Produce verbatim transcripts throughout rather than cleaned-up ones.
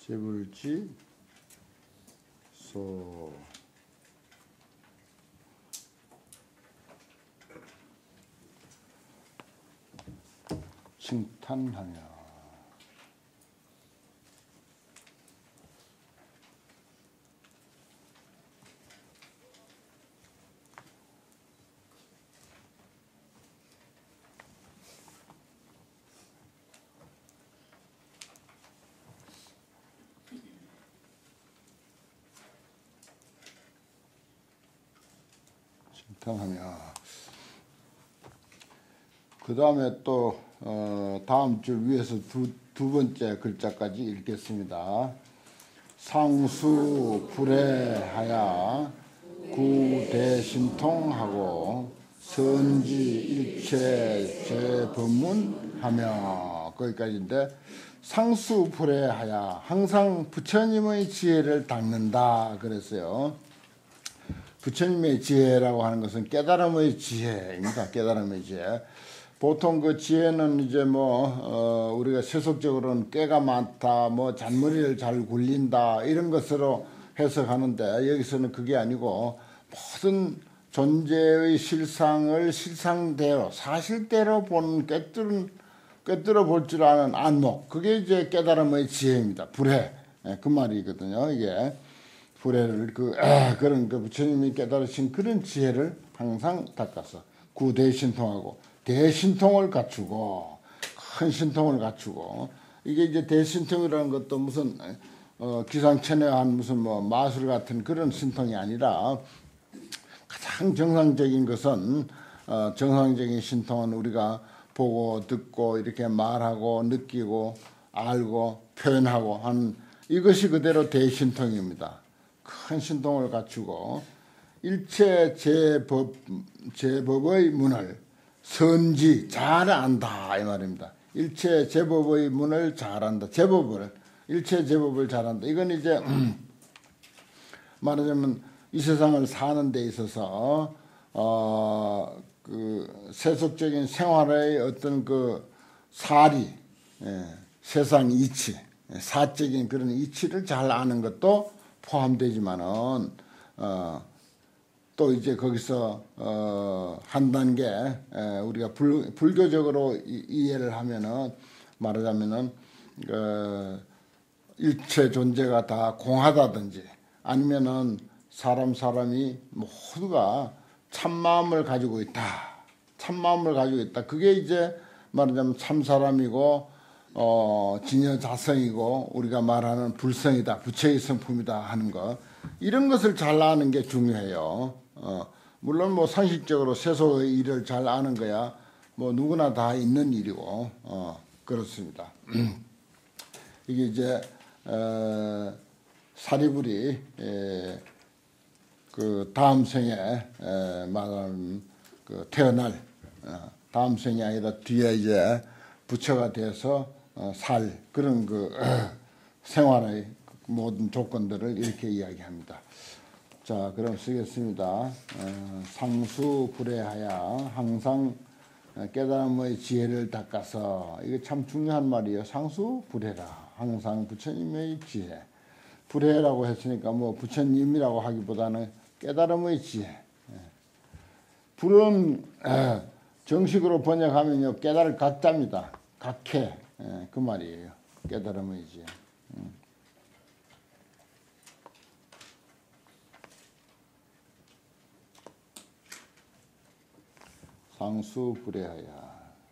재불지 소 칭탄하며 칭탄하며 그 다음에 또 어, 다음 줄 위에서 두, 두 번째 글자까지 읽겠습니다. 상수 불회하야 구대신통하고 선지 일체 재법문하며 거기까지인데, 상수 불회하야 항상 부처님의 지혜를 닦는다 그랬어요. 부처님의 지혜라고 하는 것은 깨달음의 지혜입니다. 깨달음의 지혜. 보통 그 지혜는 이제 뭐 어 우리가 세속적으로는 꾀가 많다, 뭐 잔머리를 잘 굴린다 이런 것으로 해석하는데, 여기서는 그게 아니고 모든 존재의 실상을 실상대로 사실대로 보는 꿰뚫은 꿰뚫어 볼 줄 아는 안목, 그게 이제 깨달음의 지혜입니다. 불회, 그 말이거든요. 이게 불회를 그 아, 그런 그 부처님이 깨달으신 그런 지혜를 항상 닦아서 구대신통하고 대신통을 갖추고, 큰 신통을 갖추고, 이게 이제 대신통이라는 것도 무슨 어, 기상천외한 무슨 뭐 마술 같은 그런 신통이 아니라, 가장 정상적인 것은 어, 정상적인 신통은 우리가 보고 듣고 이렇게 말하고 느끼고 알고 표현하고 한 이것이 그대로 대신통입니다. 큰 신통을 갖추고 일체 제법 제법의 문을 선지 잘 안다 이 말입니다. 일체 제법의 문을 잘 안다. 제법을 일체 제법을 잘 안다. 이건 이제 말하자면 이 세상을 사는 데 있어서 어, 그 세속적인 생활의 어떤 그 사리, 예, 세상 이치, 사적인 그런 이치를 잘 아는 것도 포함되지만은 어, 또 이제 거기서 어, 한 단계 에, 우리가 불, 불교적으로 이, 이해를 하면은 말하자면은 어, 일체 존재가 다 공하다든지, 아니면은 사람 사람이 모두가 참마음을 가지고 있다, 참마음을 가지고 있다. 그게 이제 말하자면 참사람이고 어, 진여자성이고 우리가 말하는 불성이다, 부처의 성품이다 하는 것, 이런 것을 잘 아는 게 중요해요. 어, 물론 뭐 상식적으로 세속의 일을 잘 아는 거야 뭐 누구나 다 있는 일이고 어, 그렇습니다. 이게 이제 어, 사리불이 에, 그 다음 생에 에, 말하는 그 태어날 어, 다음 생이 아니라 뒤에 이제 부처가 돼서 어, 살 그런 그 어, 생활의 모든 조건들을 이렇게 이야기합니다. 자, 그럼 쓰겠습니다. 어, 상수 불회하야 항상 깨달음의 지혜를 닦아서, 이게 참 중요한 말이에요. 상수 불회라, 항상 부처님의 지혜. 불회라고 했으니까 뭐 부처님이라고 하기보다는 깨달음의 지혜. 불은 에, 정식으로 번역하면요 깨달을 각자입니다. 각해, 에, 그 말이에요. 깨달음의 지혜. 음. 상수 불회하야.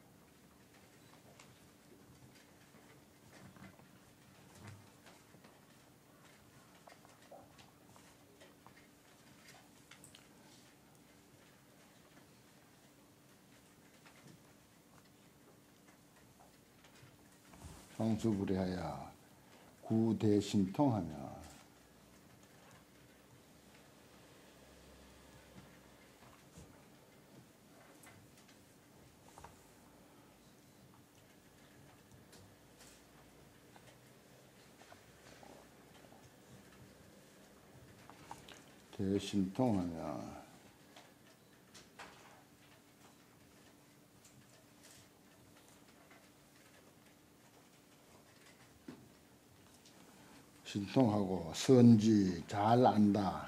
상수 불회하야 구대신통하며 대신통하며 신통하고 선지 잘 안다.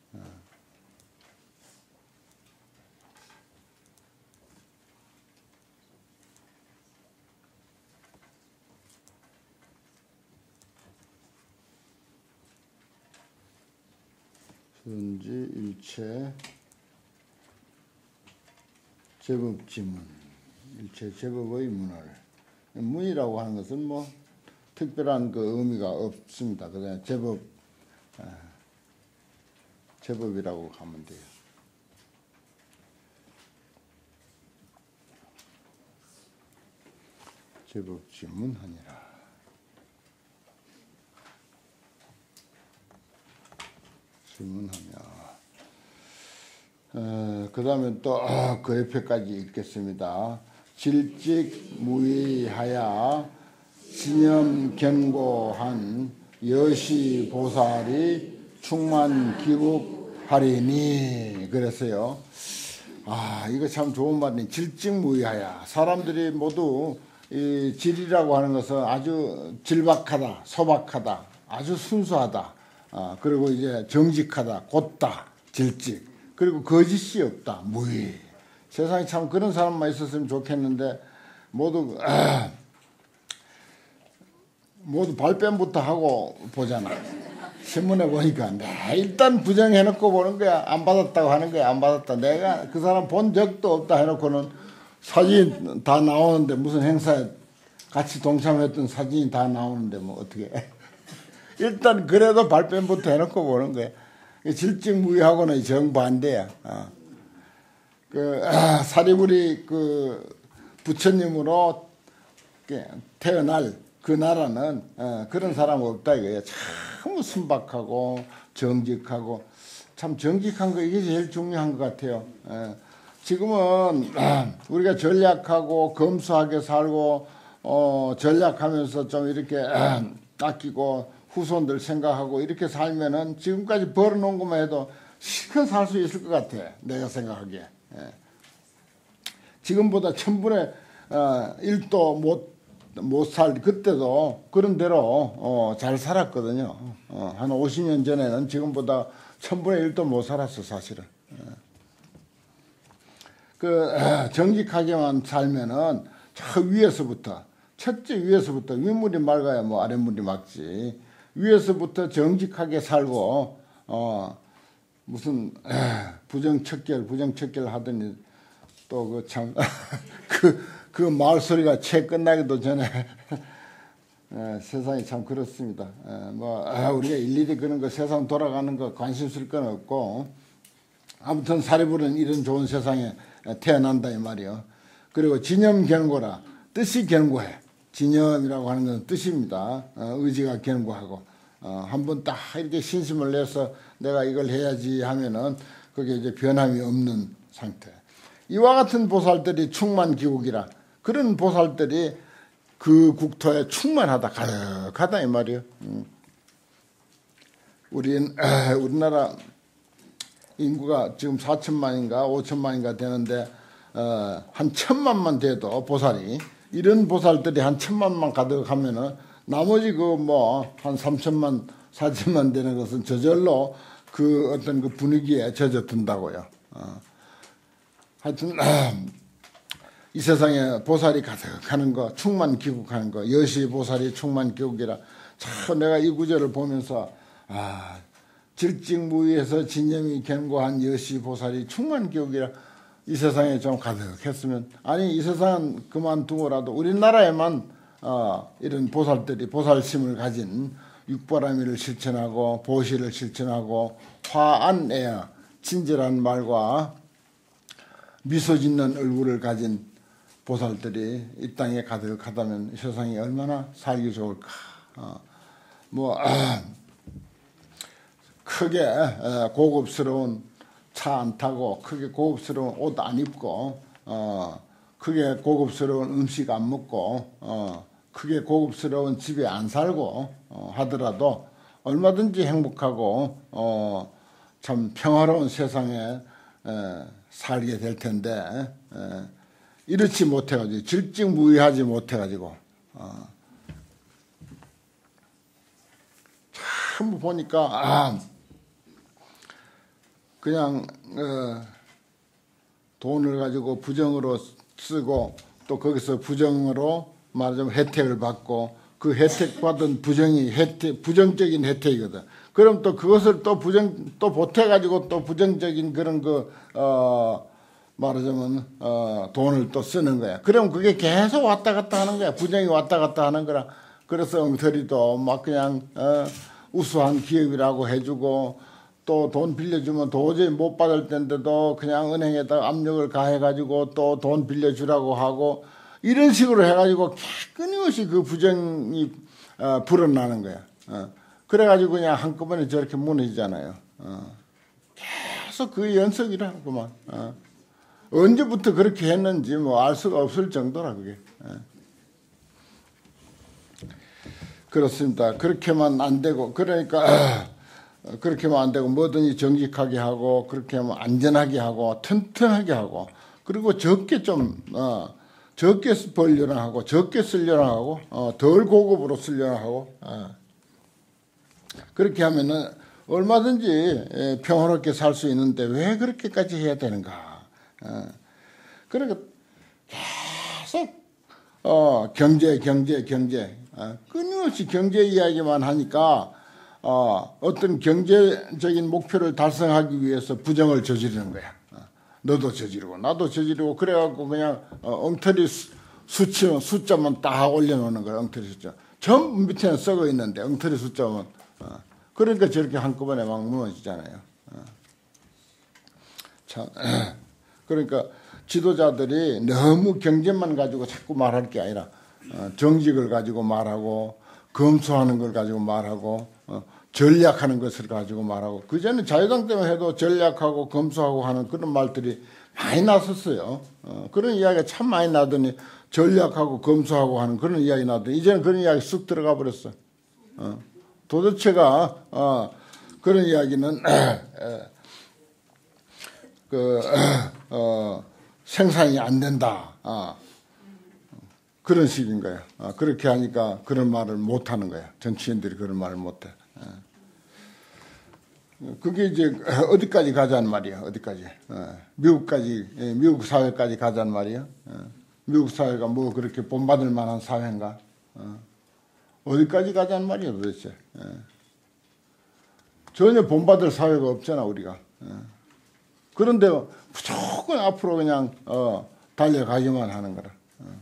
선지 일체 제법지문, 일체 제법의 문을, 문이라고 하는 것은 뭐 특별한 그 의미가 없습니다. 그냥 제법, 제법이라고 하면 돼요. 제법지문하니라. 질문하며 어, 그 다음에 또 그 옆에까지 읽겠습니다. 질직무의하야 진염 견고한 여시보살이 충만기국하리니. 그랬어요. 아, 이거 참 좋은 말이네. 질직무의하야. 사람들이 모두 이 질이라고 하는 것은 아주 질박하다, 소박하다, 아주 순수하다. 아, 그리고 이제 정직하다, 곧다, 질직. 그리고 거짓이 없다, 무의. 세상에 참 그런 사람만 있었으면 좋겠는데 모두 아, 모두 발뺌부터 하고 보잖아. 신문에 보니까 내 일단 부정해놓고 보는 거야. 안 받았다고 하는 거야. 안 받았다. 내가 그 사람 본 적도 없다 해놓고는 사진 다 나오는데, 무슨 행사에 같이 동참했던 사진이 다 나오는데 뭐 어떻게 일단 그래도 발뺌부터 해놓고 보는 거야. 질직무의하고는 정반대야. 어. 그 아, 사리부리 그 부처님으로 태어날 그 나라는 어, 그런 사람 없다 이거야. 참 순박하고 정직하고, 참 정직한 거 이게 제일 중요한 것 같아요. 어. 지금은 아, 우리가 전략하고 검소하게 살고 어, 전략하면서 좀 이렇게 아, 아끼고 후손들 생각하고 이렇게 살면은 지금까지 벌어놓은 것만 해도 실컷 살 수 있을 것 같아. 내가 생각하기에. 예. 지금보다 천분의 어, 일도 못, 못 살 그때도 그런 대로 어, 잘 살았거든요. 어, 한 오십 년 전에는 지금보다 천분의 일도 못 살았어, 사실은. 예. 그 어, 정직하게만 살면은 저 위에서부터, 첫째 위에서부터, 윗물이 맑아야 뭐 아랫물이 맑지. 위에서부터 정직하게 살고 어 무슨 부정척결 부정척결 하더니 또 그 참 그 그 말 소리가 채 끝나기도 전에 에, 세상이 참 그렇습니다. 에, 뭐 아, 우리가 일일이 그런 거 세상 돌아가는 거 관심 쓸 건 없고, 아무튼 사리부리는 이런 좋은 세상에 태어난다 이 말이요. 그리고 진념 견고라, 뜻이 견고해. 진념이라고 하는 것은 뜻입니다. 어, 의지가 견고하고 어, 한번 딱 이렇게 신심을 내서 내가 이걸 해야지 하면은 그게 이제 변함이 없는 상태. 이와 같은 보살들이 충만기국이라. 그런 보살들이 그 국토에 충만하다, 가득하다 이 말이에요. 음. 우린 에, 우리나라 인구가 지금 사천만인가 오천만인가 되는데 어, 한 천만만 돼도 보살이, 이런 보살들이 한 천만만 가득하면은 나머지 그 뭐 한 삼천만 사천만 되는 것은 저절로 그 어떤 그 분위기에 젖어든다고요. 어. 하여튼 이 세상에 보살이 가득하는 거, 충만기국하는 거, 여시보살이 충만기국이라. 참 내가 이 구절을 보면서 아, 질직무의에서 진념이 견고한 여시보살이 충만기국이라. 이 세상에 좀 가득했으면, 아니 이 세상은 그만두고라도 우리나라에만 어, 이런 보살들이 보살심을 가진, 육바라밀을 실천하고 보시를 실천하고 화안애야, 친절한 말과 미소 짓는 얼굴을 가진 보살들이 이 땅에 가득하다면 세상이 얼마나 살기 좋을까. 어, 뭐 아, 크게 어, 고급스러운 차 안 타고, 크게 고급스러운 옷 안 입고, 어, 크게 고급스러운 음식 안 먹고, 어, 크게 고급스러운 집에 안 살고 어, 하더라도 얼마든지 행복하고 어, 참 평화로운 세상에 에, 살게 될 텐데, 에, 이렇지 못해가지고, 질직무의하지 못해가지고 어, 전부 보니까 아, 그냥 어, 돈을 가지고 부정으로 쓰고 또 거기서 부정으로 말하자면 혜택을 받고 그 혜택 받은 부정이 혜택 부정적인 혜택이거든. 그럼 또 그것을 또 부정 또 보태 가지고 또 부정적인 그런 그 어 말하자면 어 돈을 또 쓰는 거야. 그럼 그게 계속 왔다 갔다 하는 거야. 부정이 왔다 갔다 하는 거라. 그래서 엉터리도 막 그냥 어 우수한 기업이라고 해주고 또 돈 빌려주면 도저히 못 받을 텐데도 그냥 은행에다 압력을 가해가지고 또 돈 빌려주라고 하고 이런 식으로 해가지고 끊임없이 그 부정이 어, 불어나는 거야. 어. 그래가지고 그냥 한꺼번에 저렇게 무너지잖아요. 어. 계속 그 연속이라구만. 어. 언제부터 그렇게 했는지 뭐 알 수가 없을 정도라 그게. 어. 그렇습니다. 그렇게만 안 되고 그러니까 그렇게만 안 되고 뭐든지 정직하게 하고 그렇게 하면 안전하게 하고 튼튼하게 하고 그리고 적게 좀 어, 적게 벌려나 하고 적게 쓰려나 하고 어, 덜 고급으로 쓰려나 하고 어. 그렇게 하면은 얼마든지 예, 평화롭게 살 수 있는데 왜 그렇게까지 해야 되는가? 어. 그러니까 계속 어, 경제 경제 경제 어, 끊임없이 경제 이야기만 하니까 어, 어떤 경제적인 목표를 달성하기 위해서 부정을 저지르는 거야. 어, 너도 저지르고 나도 저지르고 그래갖고 그냥 어, 엉터리 수, 수치만 숫자만 딱 올려놓는 거야. 엉터리 숫자. 전부 밑에는 썩어 있는데 엉터리 숫자만. 어, 그러니까 저렇게 한꺼번에 막 무너지잖아요. 어. 참, 그러니까 지도자들이 너무 경제만 가지고 자꾸 말할 게 아니라 어, 정직을 가지고 말하고 검소하는 걸 가지고 말하고 어, 전략하는 것을 가지고 말하고 그전에 자유당 때문에 해도 전략하고 검소하고 하는 그런 말들이 많이 났었어요. 어, 그런 이야기가 참 많이 나더니 전략하고 검소하고 하는 그런 이야기 나더니 이제는 그런 이야기 쑥 들어가 버렸어. 어, 도대체가 어, 그런 이야기는 그 어, 생산이 안 된다. 어. 그런 식인 거야. 어, 그렇게 하니까 그런 말을 못 하는 거야. 정치인들이 그런 말을 못 해. 어. 그게 이제 어디까지 가자는 말이야. 어디까지. 어. 미국까지, 예, 미국 사회까지 가자는 말이야. 어. 미국 사회가 뭐 그렇게 본받을 만한 사회인가. 어. 어디까지 가자는 말이야 도대체. 어. 전혀 본받을 사회가 없잖아 우리가. 어. 그런데 무조건 앞으로 그냥 어, 달려가기만 하는 거라.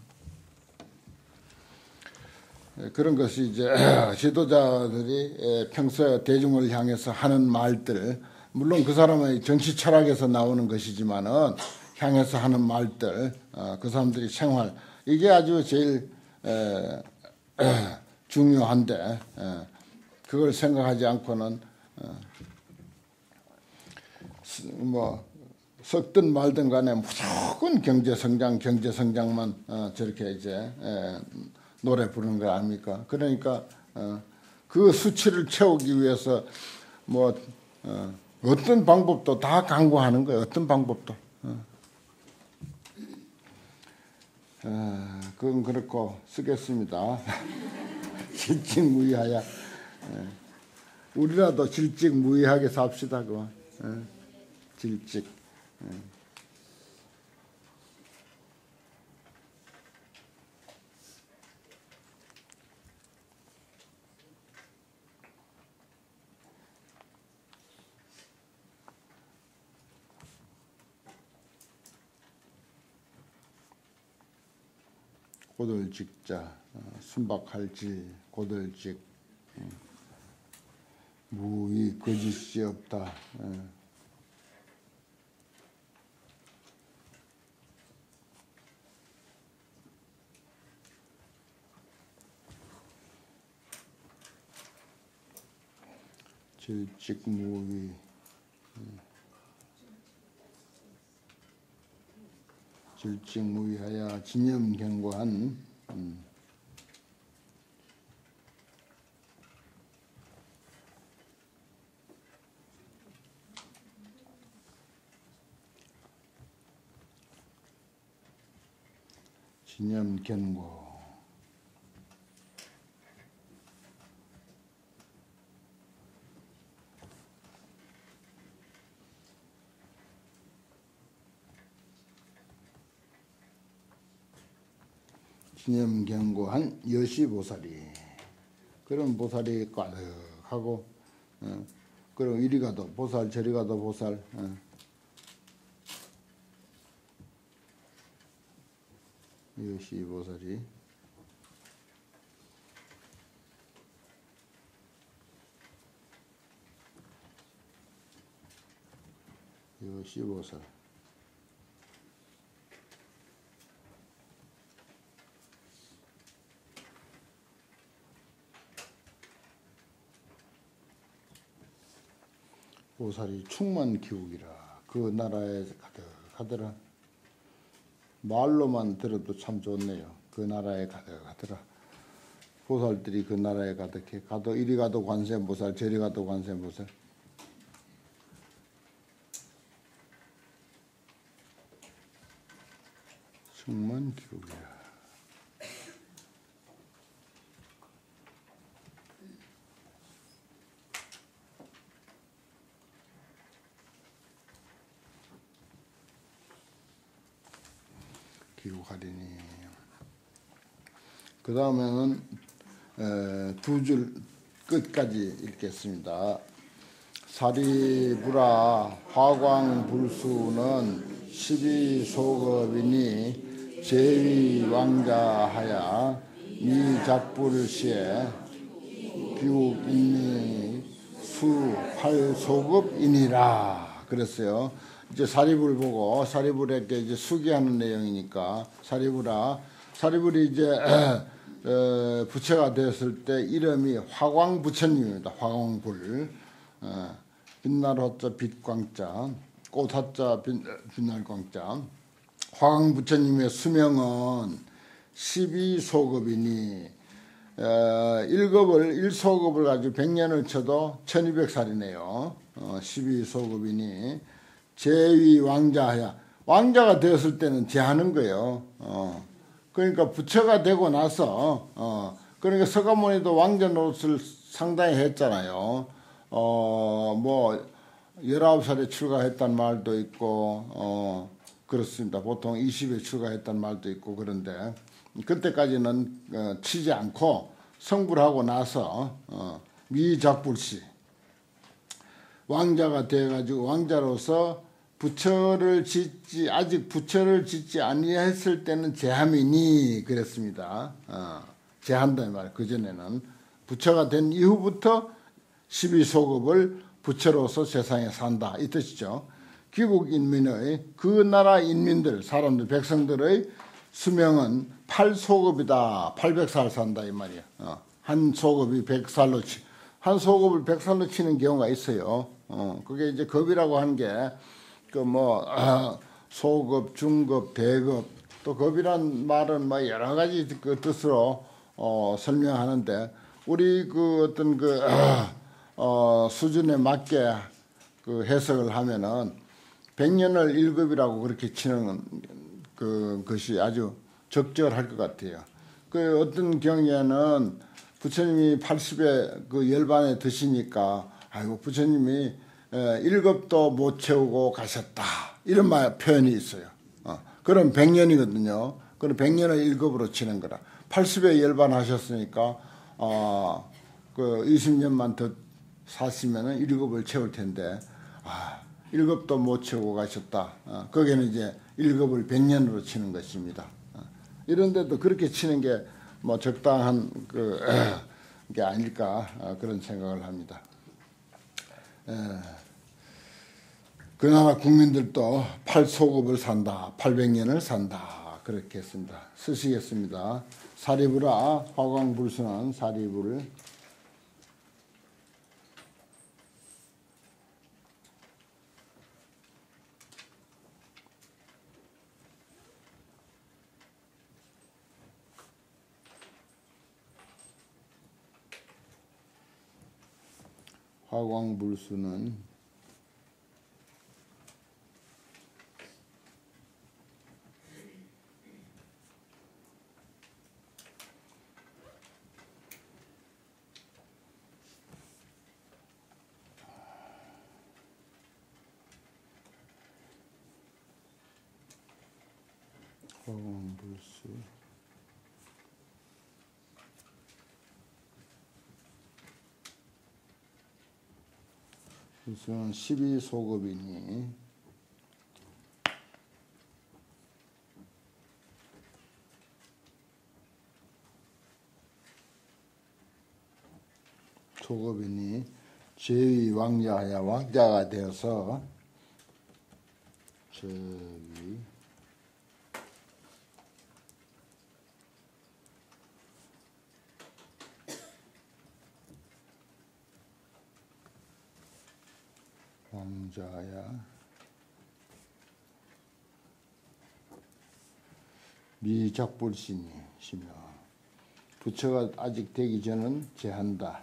그런 것이 이제 지도자들이 평소에 대중을 향해서 하는 말들, 물론 그 사람의 정치 철학에서 나오는 것이지만은 향해서 하는 말들, 그 사람들이 생활 이게 아주 제일 중요한데 그걸 생각하지 않고는 뭐 썩든 말든 간에 무조건 경제 성장, 경제 성장만 저렇게 이제 노래 부르는 거 아닙니까? 그러니까 어, 그 수치를 채우기 위해서 뭐 어, 어떤 방법도 다 강구하는 거예요. 어떤 방법도. 어. 어, 그건 그렇고 쓰겠습니다. 질직무이하야. 예. 우리라도 질직무이하게 삽시다. 그만. 예. 질직. 예. 고들직자, 순박할지, 고들직, 무의 거짓이 없다. 질직무의, 질직무의하여 진념견고한 음. 진념견고 진염경고한 여시보살이 그런 보살이 가득하고 어, 그럼 이리 가도 보살 저리 가도 보살 어. 여시보살이 여시보살 보살이 충만 기욱이라 그 나라에 가득하더라. 말로만 들어도 참 좋네요. 그 나라에 가득하더라. 보살들이 그 나라에 가득해. 가도 이리 가도 관세음보살 저리 가도 관세음보살. 충만 기욱이라. 기록하리니. 그 다음에는 두 줄 끝까지 읽겠습니다. 사리부라 화광불수는 십이소급이니 제위왕자하야 미작불시에 비옥인미 수팔소급이니라 그랬어요. 이제 사리불 보고 사리불에게 이제 수기하는 내용이니까 사리불아 사리불이 이제 어, 부처가 되었을 때 이름이 화광부처님입니다. 화광불 어, 빛날 화자 빛광자 꽃 화자 빛날 광자 화광부처님의 수명은 십이소급이니 어, 일 급을 일 소급을 가지고 백 년을 쳐도 천이백 살이네요. 어, 십이소급이니 제위 왕자하야 왕자가 되었을 때는 제하는 거예요. 어. 그러니까 부처가 되고 나서 어. 그러니까 서가모니도 왕자 노릇을 상당히 했잖아요. 어, 뭐 열아홉 살에 출가했단 말도 있고 어, 그렇습니다. 보통 이십에 출가했단 말도 있고 그런데 그때까지는 어, 치지 않고 성불하고 나서 어, 미작불시 왕자가 돼가지고 왕자로서 부처를 짓지 아직 부처를 짓지 아니했을 때는 제함이니 그랬습니다. 어, 제한다 말. 그 전에는 부처가 된 이후부터 십이소급을 부처로서 세상에 산다 이 뜻이죠. 귀국 인민의 그 나라 인민들 사람들 백성들의 수명은 팔소급이다. 팔백 살 산다 이 말이야. 어, 한 소급이 백 살로 치, 한 소급을 백 살로 치는 경우가 있어요. 어, 그게 이제 급이라고 하는 게 그 뭐 아, 소급, 중급, 대급 또 급이란 말은 뭐 여러 가지 그 뜻으로 어, 설명하는데 우리 그 어떤 그 어, 수준에 맞게 그 해석을 하면은 백 년을 일 급이라고 그렇게 치는 그 것이 아주 적절할 것 같아요. 그 어떤 경우에는 부처님이 팔십에 그 열반에 드시니까 아이고 부처님이 일 급도 못 채우고 가셨다 이런 말 표현이 있어요. 어, 그럼 백 년이거든요. 그럼 백 년을 일 급으로 치는 거라. 팔십에 열반 하셨으니까 어, 그 이십 년만 더 사시면은 일 급을 채울 텐데 아, 일 급도 못 채우고 가셨다. 어, 거기는 이제 일 급을 백 년으로 치는 것입니다. 어, 이런데도 그렇게 치는 게 뭐 적당한 그, 게 아닐까 어, 그런 생각을 합니다. 에, 그 나라 국민들도 팔소급을 산다. 팔백 년을 산다. 그렇게 했습니다. 쓰시겠습니다. 사리부라 화광불순한 사리부를 화광불수는 화광불수 수는 십이 소급이니 소급이니 제위 왕자야 왕자가 되어서 제위 왕자야 미작불신이시며 부처가 아직 되기 전은 제한다.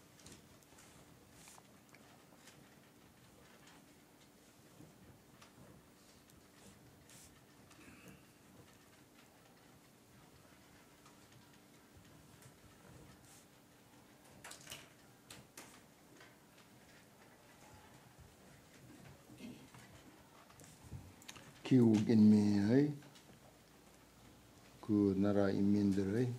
기국 인민의 그 나라 인민들의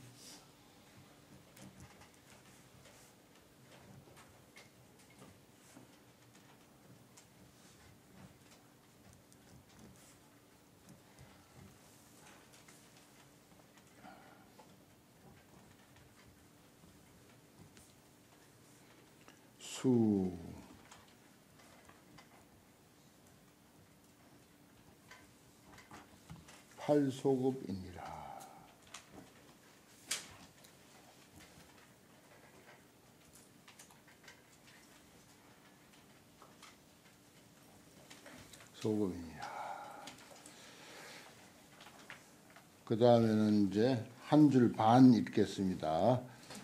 수 팔소급이니라. 소급이니라. 그 다음에는 이제 한 줄 반 읽겠습니다.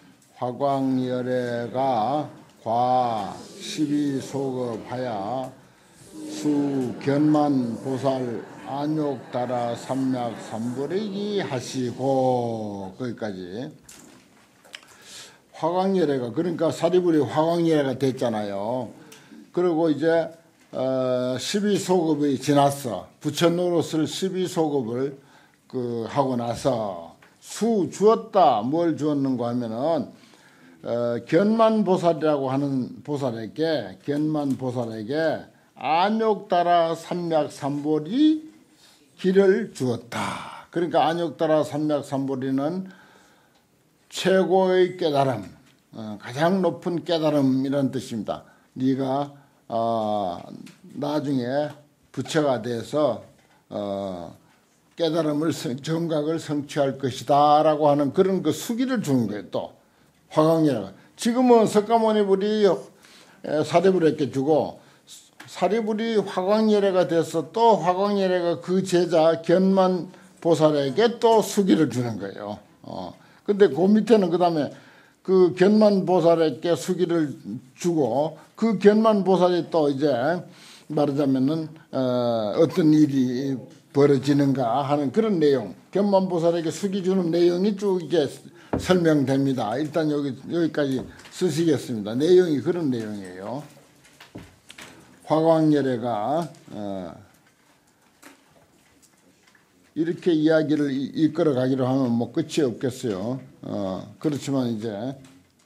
화광열애가 과 십이 소급하야 수 견만 보살 안욕 따라 삼약 삼보리기 하시고 거기까지. 화광열애가 그러니까 사리불이 화광열애가 됐잖아요. 그리고 이제 어, 십이 소급이 지났어. 부처 노릇을 십이 소급을 그 하고 나서 수 주었다. 뭘 주었는가 하면은 어, 견만 보살이라고 하는 보살에게 견만 보살에게 안욕 따라 삼약 삼보리 길을 주었다. 그러니까 안욕 따라 삼약 삼보리는 최고의 깨달음, 어, 가장 높은 깨달음이라는 뜻입니다. 네가 어, 나중에 부처가 돼서 어, 깨달음을 정각을 성취할 것이다 라고 하는 그런 그 수기를 주는 거예요. 또 화광열애가 지금은 석가모니불이 사리불에게 주고 사리불이 화광열애가 돼서 또 화광열애가 그 제자 견만 보살에게 또 수기를 주는 거예요. 어. 근데 그 밑에는 그 다음에 그 견만 보살에게 수기를 주고 그 견만 보살이 또 이제 말하자면은 어, 어떤 일이 벌어지는가 하는 그런 내용, 견만 보살에게 수기 주는 내용이 쭉 이게 설명됩니다. 일단 여기 여기까지 쓰시겠습니다. 내용이 그런 내용이에요. 화광열애가 어, 이렇게 이야기를 이끌어 가기로 하면 뭐 끝이 없겠어요. 어, 그렇지만 이제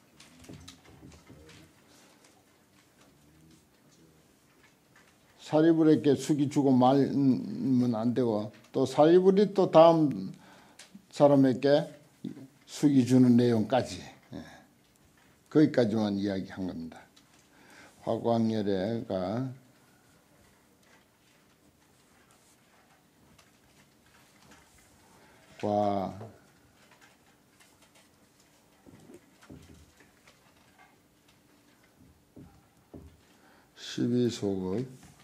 사리불에게 수기 주고 말면 안 되고 또 사리불이 또 다음 사람에게 수기 주는 내용까지 예. 거기까지만 이야기한 겁니다. 화광열애가 과 십이 소급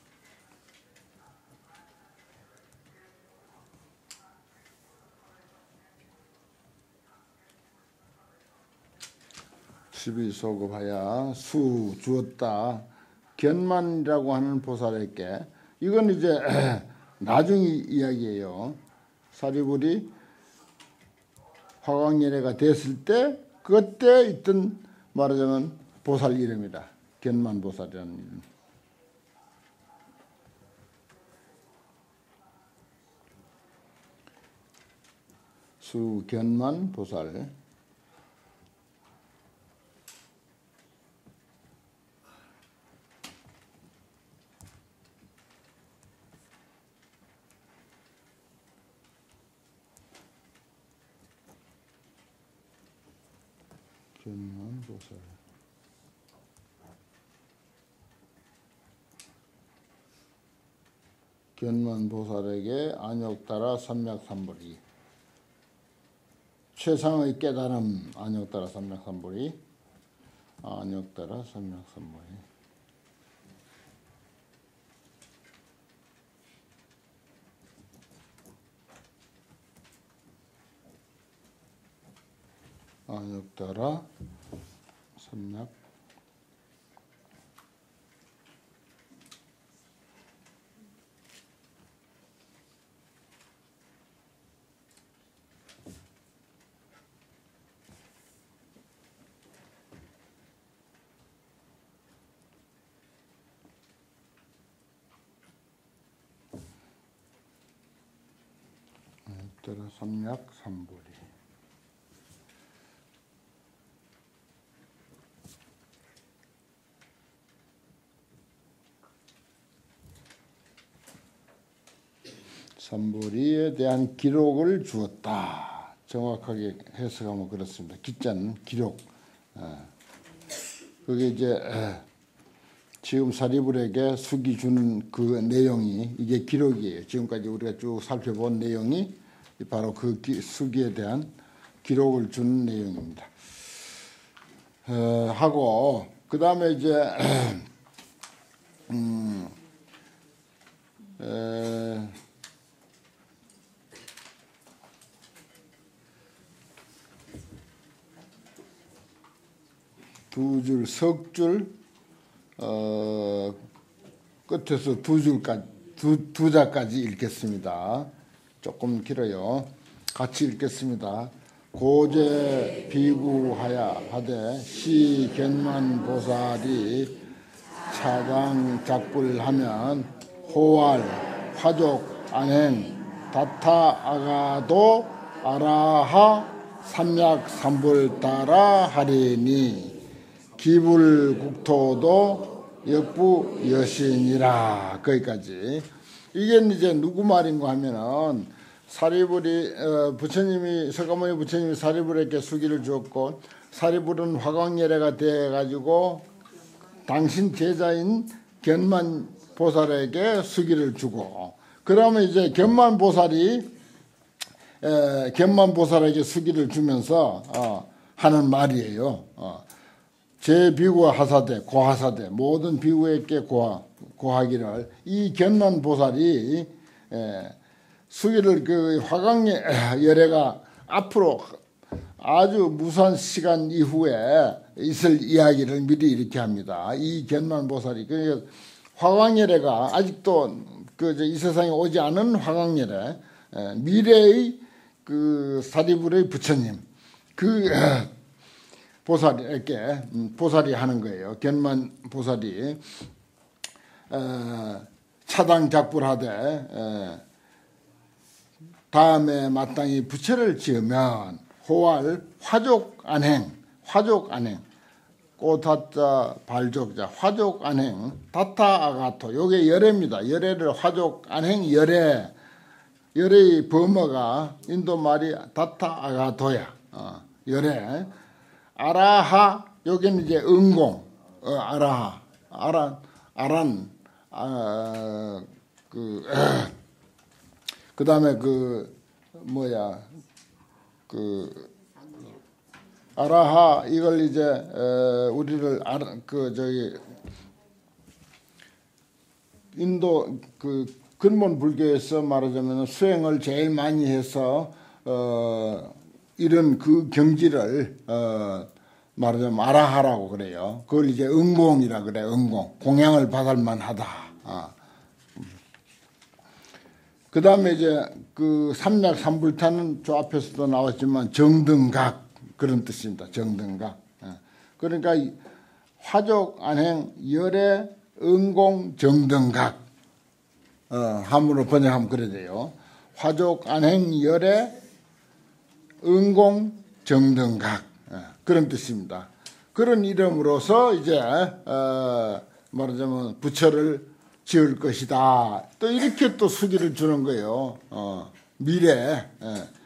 십이 소급하야 수 주었다. 견만이라고 하는 보살에게 이건 이제 나중 이야기예요. 사리불이 화광열애가 됐을 때 그때 있던 말하자면 보살 이름이다. 견만 보살이라는 이름. 수 견만 보살. 견만보살. 견만보살에게 안욕따라 삼맥삼보리. 최상의 깨달음 안욕따라 삼맥삼보리. 안욕따라 삼맥삼보리. 안욕따라 삼맥 안욕따라 삼맥 삼보리. 삼보리에 대한 기록을 주었다. 정확하게 해석하면 그렇습니다. 기자는 기록. 그게 이제 지금 사리불에게 숙이 주는 그 내용이 이게 기록이에요. 지금까지 우리가 쭉 살펴본 내용이 바로 그 숙이에 대한 기록을 주는 내용입니다. 하고 그 다음에 이제 음, 에, 두 줄, 석 줄, 어, 끝에서 두 줄까지, 두, 두 자까지 읽겠습니다. 조금 길어요. 같이 읽겠습니다. 고제 비구하야 하되 시 견만 보살이 차장 작불하면 호활, 화족, 안행, 다타 아가도 아라하 삼약 삼불 따라 하리니 기불국토도 역부 여신이라. 거기까지. 이게 이제 누구 말인가 하면은 사리불이 어, 부처님이 석가모니 부처님이 사리불에게 수기를 주었고 사리불은 화광예례가 돼 가지고 당신 제자인 견만 보살에게 수기를 주고 그러면 이제 견만 보살이 에, 견만 보살에게 수기를 주면서 어, 하는 말이에요. 어. 제 비구 하사대, 고하사대, 모든 비구에게 고하, 고하기를 이 견만 보살이 에, 수기를 그 화광 예례가 앞으로 아주 무수한 시간 이후에 있을 이야기를 미리 이렇게 합니다. 이 견만 보살이 그 화광 예례가 아직도 그 이 세상에 오지 않은 화광 예례, 미래의 그 사리불의 부처님 그 보살에게 보살이 하는 거예요. 견만 보살이 어, 차당 작불하되 에, 다음에 마땅히 부처를 지으면 호활 화족 안행 화족 안행 꼬다자 발족자 화족 안행 다타 아가토 요게 열애입니다. 열애를 화족 안행 열애 열애의 범어가 인도 말이 다타 아가토야. 어, 열애 아라하 여기는 이제 응공 어, 아라하 아란 아란 아, 그 그 다음에 그 뭐야 그 아라하 이걸 이제 에, 우리를 아라, 그 저기 인도 그 근본 불교에서 말하자면 수행을 제일 많이 해서 어 이런 그 경지를 어 말하자면 아라하라고 그래요. 그걸 이제 응공이라 그래. 응공 공양을 받을 만하다. 아. 그 다음에 이제 그 삼약 삼불타는 저 앞에서도 나왔지만 정등각 그런 뜻입니다. 정등각. 그러니까 화족 안행 열애 응공 정등각 어, 함으로 번역하면 그래야 돼요. 화족 안행 열애 응공 정등각 그런 뜻입니다. 그런 이름으로서 이제 어, 말하자면 부처를 지을 것이다. 또 이렇게 또 수기를 주는 거예요. 어, 미래. 예.